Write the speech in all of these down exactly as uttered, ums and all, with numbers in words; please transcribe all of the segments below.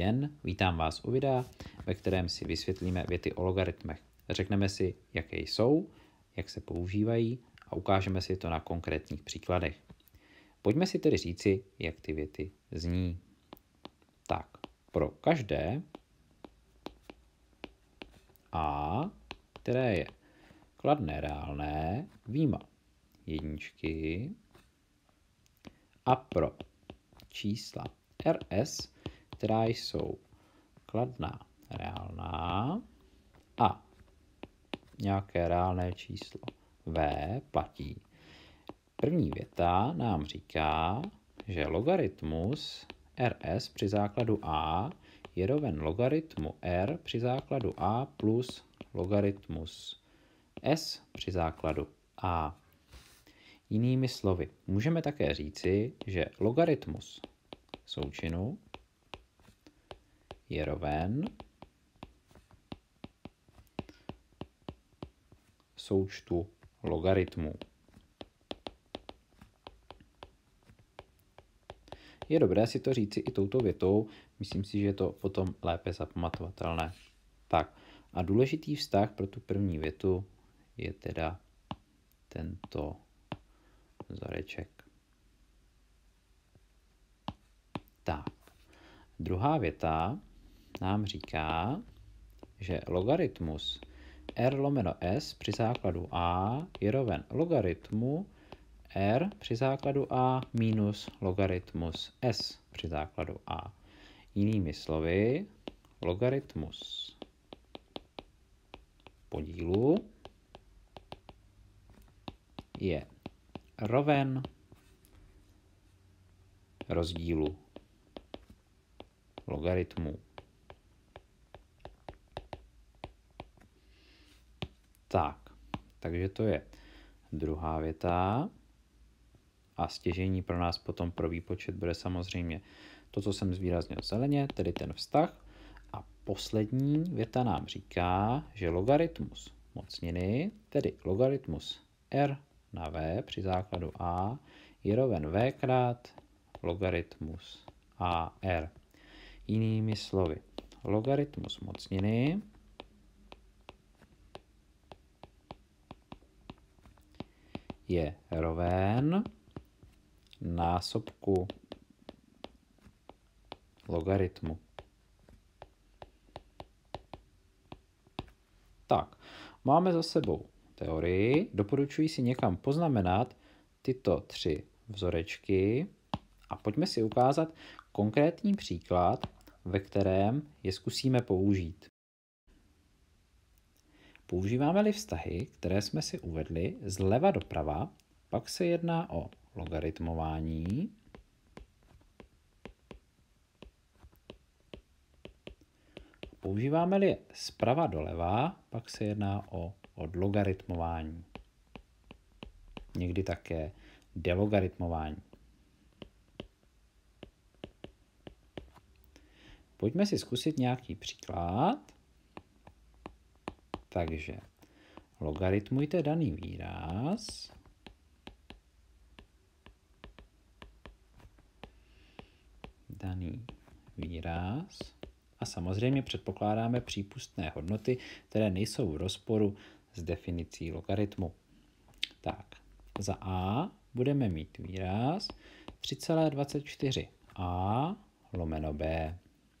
den, vítám vás u videa, ve kterém si vysvětlíme věty o logaritmech. Řekneme si, jaké jsou, jak se používají a ukážeme si to na konkrétních příkladech. Pojďme si tedy říci, jak ty věty zní. Tak, pro každé a, které je kladné reálné, výjima jedničky, a pro čísla rs, která jsou kladná reálná a nějaké reálné číslo v platí. První věta nám říká, že logaritmus rs při základu a je roven logaritmu r při základu a plus logaritmus s při základu a. Jinými slovy, můžeme také říci, že logaritmus součinu je roven součtu logaritmů. Je dobré si to říci i touto větou, myslím si, že je to potom lépe zapamatovatelné. Tak a důležitý vztah pro tu první větu je teda tento vzoreček. Tak, druhá věta nám říká, že logaritmus r lomeno s při základu a je roven logaritmu r při základu a minus logaritmus s při základu a. Jinými slovy, logaritmus podílu je roven rozdílu logaritmů. Tak, takže to je druhá věta a stěžejní pro nás potom pro výpočet bude samozřejmě to, co jsem zvýraznil zeleně, tedy ten vztah. A poslední věta nám říká, že logaritmus mocniny, tedy logaritmus r na v při základu a je roven v krát logaritmus ar. Jinými slovy, logaritmus mocniny je roven násobku logaritmu. Tak, máme za sebou teorii, doporučuji si někam poznamenat tyto tři vzorečky a pojďme si ukázat konkrétní příklad, ve kterém je zkusíme použít. Používáme-li vztahy, které jsme si uvedli zleva doprava, pak se jedná o logaritmování Používáme-li je zprava doleva, pak se jedná o odlogaritmování. Někdy také delogaritmování. Pojďme si zkusit nějaký příklad. Takže logaritmujte daný výraz. Daný výraz. A samozřejmě předpokládáme přípustné hodnoty, které nejsou v rozporu s definicí logaritmu. Tak, za a budeme mít výraz tři celá dvacet čtyři a lomeno b.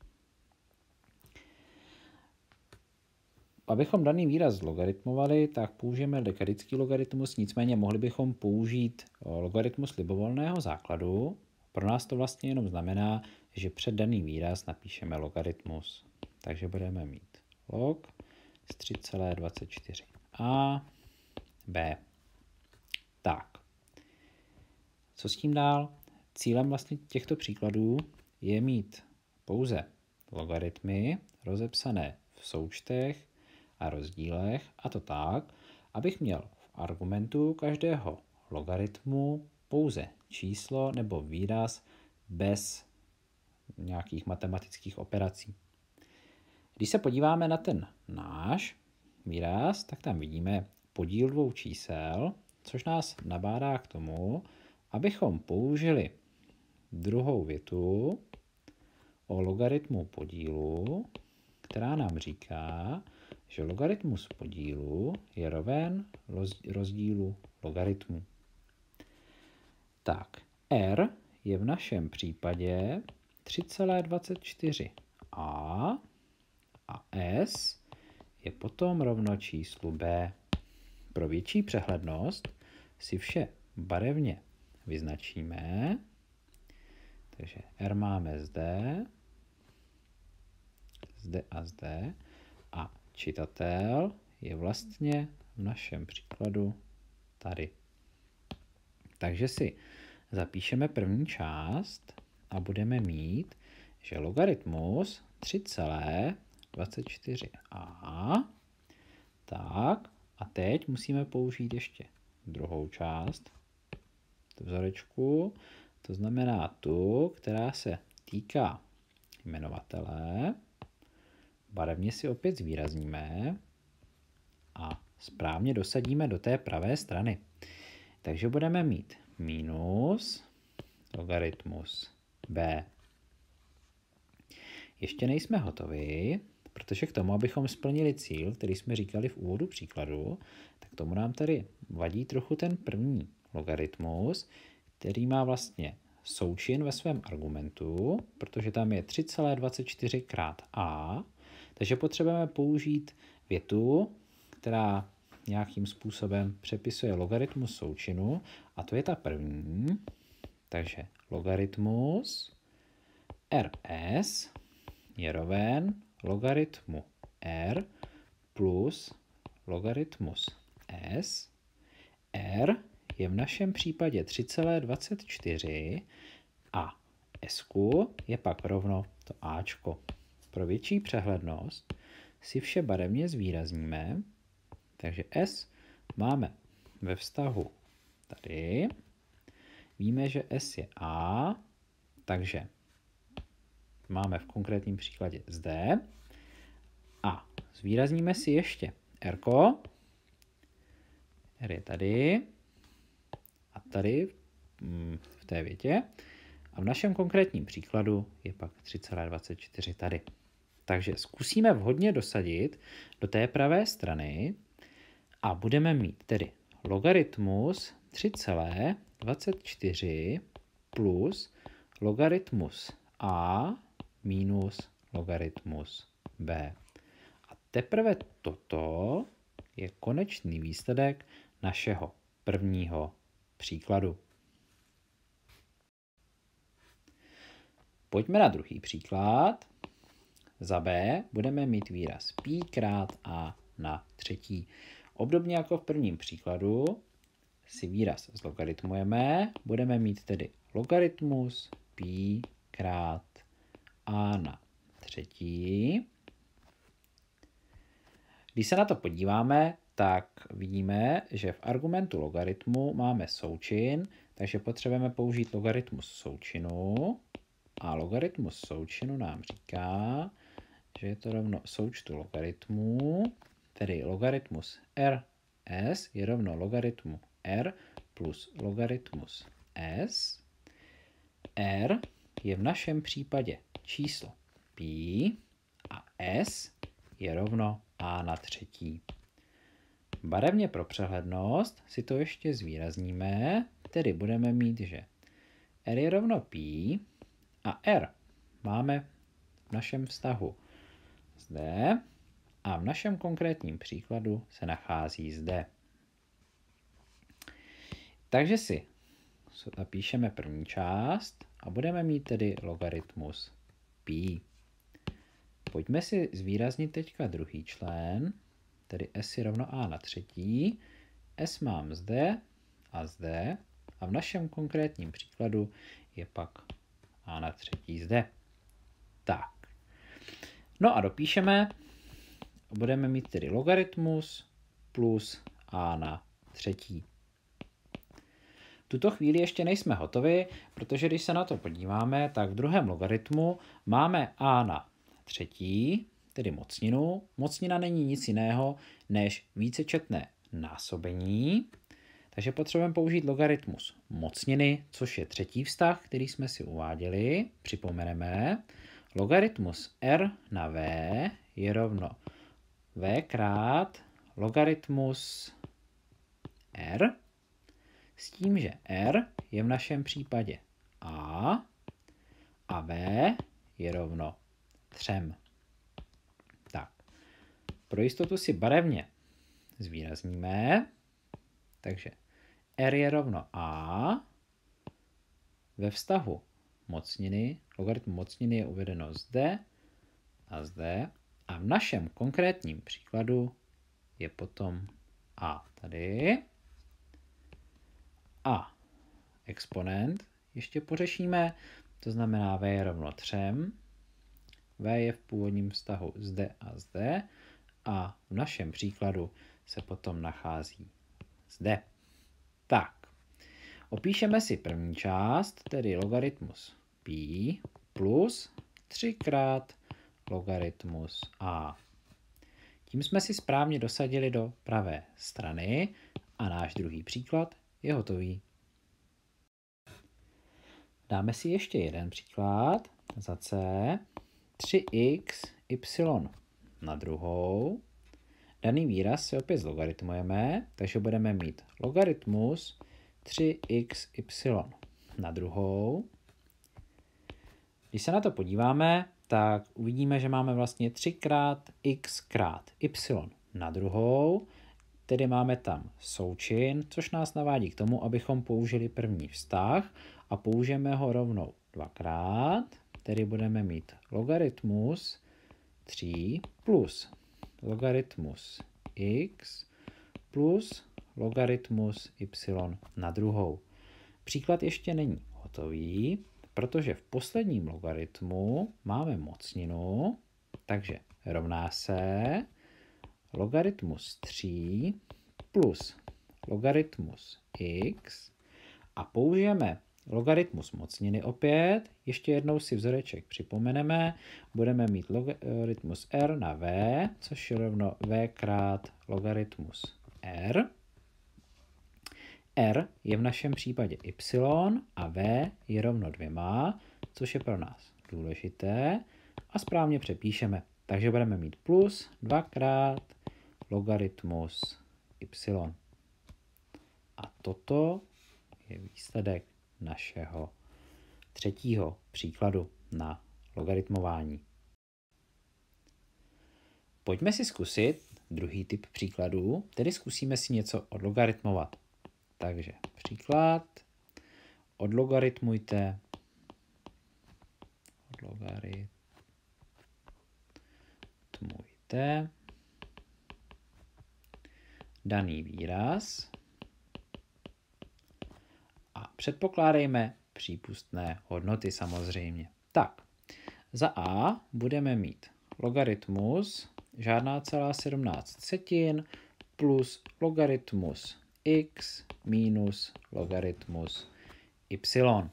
Abychom daný výraz zlogaritmovali, tak použijeme dekadický logaritmus, nicméně mohli bychom použít logaritmus libovolného základu. Pro nás to vlastně jenom znamená, že před daný výraz napíšeme logaritmus. Takže budeme mít log z tři celá dvacet čtyři a b. Tak. Co s tím dál? Cílem vlastně těchto příkladů je mít pouze logaritmy rozepsané v součtech a rozdílech, a to tak, abych měl v argumentu každého logaritmu pouze číslo nebo výraz bez nějakých matematických operací. Když se podíváme na ten náš výraz, tak tam vidíme podíl dvou čísel, což nás nabádá k tomu, abychom použili druhou větu o logaritmu podílu, která nám říká, že logaritmus podílu je roven rozdílu logaritmu. Tak, R je v našem případě tři celá dvacet čtyři a a S je potom rovno číslu B. Pro větší přehlednost si vše barevně vyznačíme. Takže R máme zde, zde a zde a čitatel je vlastně v našem příkladu tady. Takže si zapíšeme první část a budeme mít, že logaritmus tři celá dvacet čtyři a, tak a teď musíme použít ještě druhou část vzorečku, to znamená tu, která se týká jmenovatele. Barevně si opět zvýrazníme a správně dosadíme do té pravé strany. Takže budeme mít minus logaritmus b. Ještě nejsme hotovi, protože k tomu, abychom splnili cíl, který jsme říkali v úvodu příkladu, tak tomu nám tady vadí trochu ten první logaritmus, který má vlastně součin ve svém argumentu, protože tam je tři celá dvacet čtyři krát a, takže potřebujeme použít větu, která nějakým způsobem přepisuje logaritmus součinu, a to je ta první. Takže logaritmus rs je roven logaritmu r plus logaritmus s. R je v našem případě tři celá dvacet čtyři a s je pak rovno to ačko. Pro větší přehlednost si vše barevně zvýrazníme, takže s máme ve vztahu tady. Víme, že s je a, takže máme v konkrétním příkladě zde. A zvýrazníme si ještě r. R je tady a tady v té větě. A v našem konkrétním příkladu je pak tři celá dvacet čtyři tady. Takže zkusíme vhodně dosadit do té pravé strany a budeme mít tedy logaritmus tři celá dvacet čtyři plus logaritmus a minus logaritmus b. A teprve toto je konečný výsledek našeho prvního příkladu. Pojďme na druhý příklad. Za b budeme mít výraz pi krát a na třetí. Obdobně jako v prvním příkladu si výraz zlogaritmujeme. Budeme mít tedy logaritmus pi krát a na třetí. Když se na to podíváme, tak vidíme, že v argumentu logaritmu máme součin, takže potřebujeme použít logaritmus součinu. A logaritmus součinu nám říká, že je to rovno součtu logaritmů, tedy logaritmus rs je rovno logaritmu r plus logaritmus s. R je v našem případě číslo pi a s je rovno a na třetí. Barevně pro přehlednost si to ještě zvýrazníme, tedy budeme mít, že r je rovno pi a r máme v našem vztahu zde a v našem konkrétním příkladu se nachází zde. Takže si napíšeme první část a budeme mít tedy logaritmus pi. Pojďme si zvýraznit teďka druhý člen, tedy s je rovno a na třetí. S mám zde a zde a v našem konkrétním příkladu je pak a na třetí zde. Tak. No a dopíšeme. Budeme mít tedy logaritmus plus a na třetí. V tuto chvíli ještě nejsme hotovi, protože když se na to podíváme, tak v druhém logaritmu máme a na třetí, tedy mocninu. Mocnina není nic jiného než vícečetné násobení. Takže potřebujeme použít logaritmus mocniny, což je třetí vztah, který jsme si uváděli. Připomeneme, logaritmus r na v je rovno v krát logaritmus r, s tím, že r je v našem případě a a v je rovno třem. Tak, pro jistotu si barevně zvýrazníme, takže r je rovno a, ve vztahu mocniny, logaritmu mocniny je uvedeno zde a zde a v našem konkrétním příkladu je potom a tady a exponent ještě pořešíme, to znamená v je rovno třem, v je v původním vztahu zde a zde a v našem příkladu se potom nachází zde. Tak, opíšeme si první část, tedy logaritmus pi plus tři krát logaritmus a. Tím jsme si správně dosadili do pravé strany a náš druhý příklad je hotový. Dáme si ještě jeden příklad za c. tři x y na druhou. Daný výraz si opět zlogaritmujeme, takže budeme mít logaritmus tři x y na druhou. Když se na to podíváme, tak uvidíme, že máme vlastně tři krát x krát y na druhou, tedy máme tam součin, což nás navádí k tomu, abychom použili první vztah a použijeme ho rovnou dvakrát, tedy budeme mít logaritmus tři plus logaritmus x plus logaritmus y na druhou. Příklad ještě není hotový, protože v posledním logaritmu máme mocninu, takže rovná se logaritmus tři plus logaritmus x a použijeme logaritmus mocniny opět. Ještě jednou si vzoreček připomeneme. Budeme mít logaritmus r na v, což je rovno v krát logaritmus r. R je v našem případě y a v je rovno dvěma, což je pro nás důležité a správně přepíšeme. Takže budeme mít plus dvakrát logaritmus y. A toto je výsledek našeho třetího příkladu na logaritmování. Pojďme si zkusit druhý typ příkladů, tedy zkusíme si něco odlogaritmovat. Takže příklad, odlogaritmujte, odlogaritmujte daný výraz a předpokládejme přípustné hodnoty samozřejmě. Tak, za a budeme mít logaritmus žádná celá sedmnáct setin plus logaritmus x minus logaritmus y.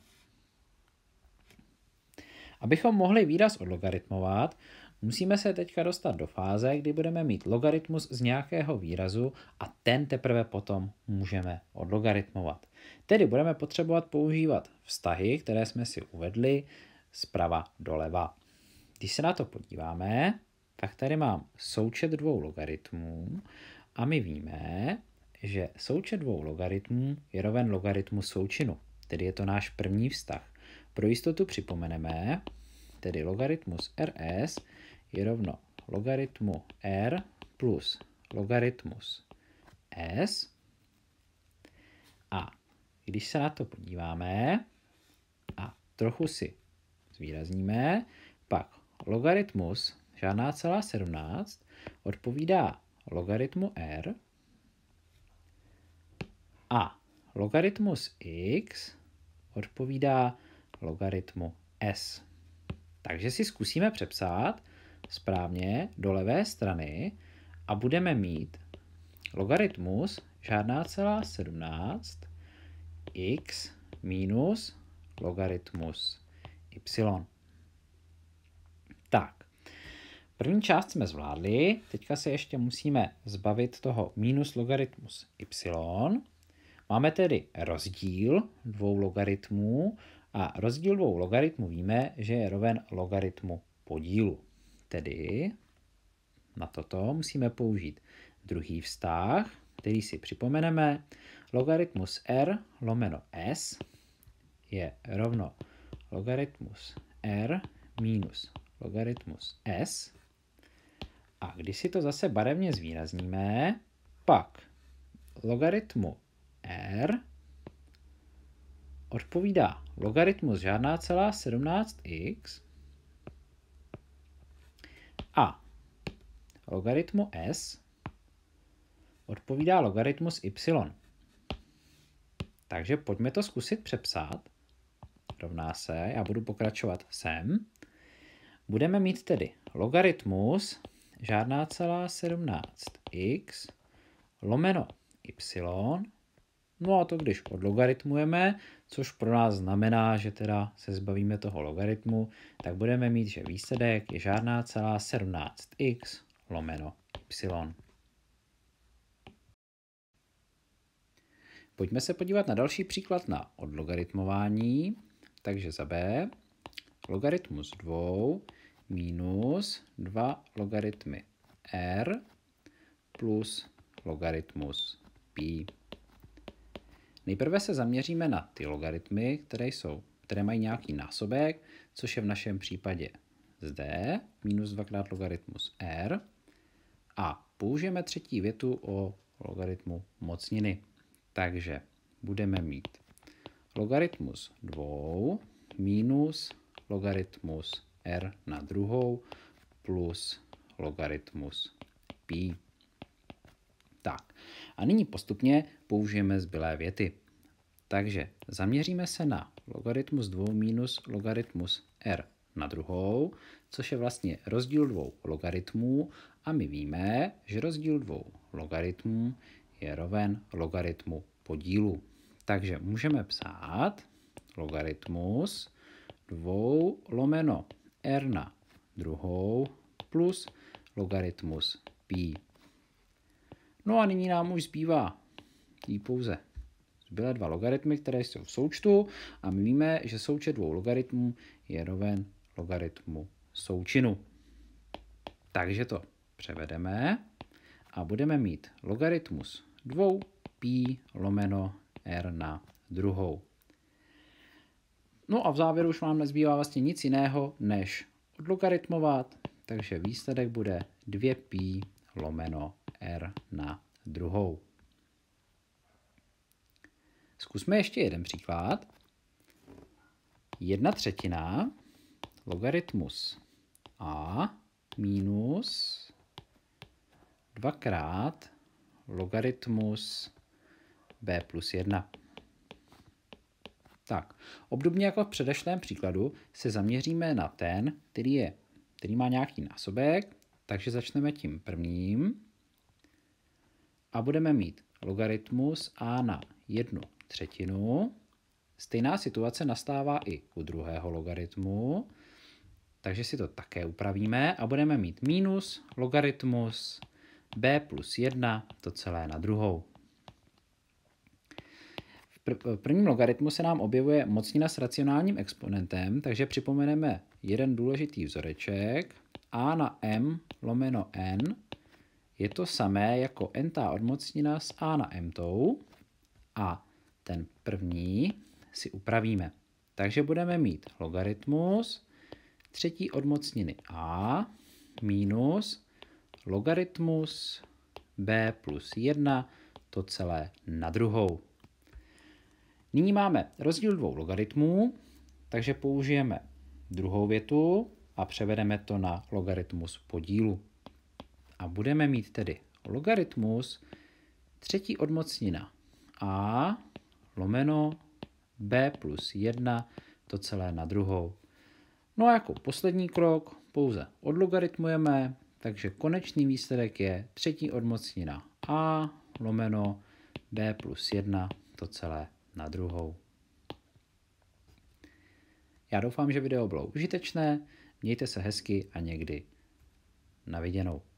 Abychom mohli výraz odlogaritmovat, musíme se teďka dostat do fáze, kdy budeme mít logaritmus z nějakého výrazu a ten teprve potom můžeme odlogaritmovat. Tedy budeme potřebovat používat vztahy, které jsme si uvedli zprava doleva. Když se na to podíváme, tak tady mám součet dvou logaritmů a my víme, že součet dvou logaritmů je roven logaritmu součinu, tedy je to náš první vztah. Pro jistotu připomeneme, tedy logaritmus rs je rovno logaritmu r plus logaritmus s. A když se na to podíváme a trochu si zvýrazníme, pak logaritmus žádná celá sedmnáct odpovídá logaritmu r a logaritmus x odpovídá logaritmu s. Takže si zkusíme přepsat správně do levé strany a budeme mít logaritmus žádná celá sedmnáct x minus logaritmus y. Tak, první část jsme zvládli, teďka se ještě musíme zbavit toho minus logaritmus y. Máme tedy rozdíl dvou logaritmů a rozdíl dvou logaritmů víme, že je roven logaritmu podílu. Tedy na toto musíme použít druhý vztah, který si připomeneme. Logaritmus r lomeno s je rovno logaritmus r minus logaritmus s. A když si to zase barevně zvýrazníme, pak logaritmu r odpovídá logaritmus žádná celá sedmnáct x a logaritmu s odpovídá logaritmus y. Takže pojďme to zkusit přepsat. Rovná se, já budu pokračovat sem. Budeme mít tedy logaritmus žádná celá sedmnáct x lomeno y. No a to když odlogaritmujeme, což pro nás znamená, že teda se zbavíme toho logaritmu, tak budeme mít, že výsledek je žádná celá sedmnáct x lomeno y. Pojďme se podívat na další příklad na odlogaritmování. Takže za b logaritmus dva minus dva logaritmy r plus logaritmus pi. Nejprve se zaměříme na ty logaritmy, které, jsou, které mají nějaký násobek, což je v našem případě zde minus dvakrát logaritmus r. A použijeme třetí větu o logaritmu mocniny. Takže budeme mít logaritmus dva minus logaritmus r na druhou plus logaritmus pi. Tak, a nyní postupně použijeme zbylé věty. Takže zaměříme se na logaritmus dva minus logaritmus r na druhou, což je vlastně rozdíl dvou logaritmů a my víme, že rozdíl dvou logaritmů je roven logaritmu podílu. Takže můžeme psát logaritmus dva lomeno r na druhou plus logaritmus pi. No a nyní nám už zbývá jí pouze zbylé dva logaritmy, které jsou v součtu a my víme, že součet dvou logaritmů je roven logaritmu součinu. Takže to převedeme a budeme mít logaritmus dva pi lomeno r na druhou. No a v závěru už vám nezbývá vlastně nic jiného, než odlogaritmovat, takže výsledek bude dva pi lomeno r na druhou. Zkusme ještě jeden příklad. Jedna třetina logaritmus a minus dvakrát logaritmus b plus jedna. Tak, obdobně jako v předešlém příkladu se zaměříme na ten, který, je, který má nějaký násobek, takže začneme tím prvním a budeme mít logaritmus a na jednu třetinu. Stejná situace nastává i u druhého logaritmu, takže si to také upravíme a budeme mít minus logaritmus b plus jedna, to celé na druhou. V prvním logaritmu se nám objevuje mocnina s racionálním exponentem, takže připomeneme jeden důležitý vzoreček. A na m lomeno n je to samé jako n-tá odmocnina s a na m-tou a ten první si upravíme. Takže budeme mít logaritmus třetí odmocniny a minus logaritmus b plus jedna, to celé na druhou. Nyní máme rozdíl dvou logaritmů, takže použijeme druhou větu a převedeme to na logaritmus podílu. A budeme mít tedy logaritmus třetí odmocnina a lomeno b plus jedna, to celé na druhou. No a jako poslední krok pouze odlogaritmujeme, takže konečný výsledek je třetí odmocnina a lomeno b plus jedna, to celé na druhou. Já doufám, že video bylo užitečné, mějte se hezky a někdy na viděnou.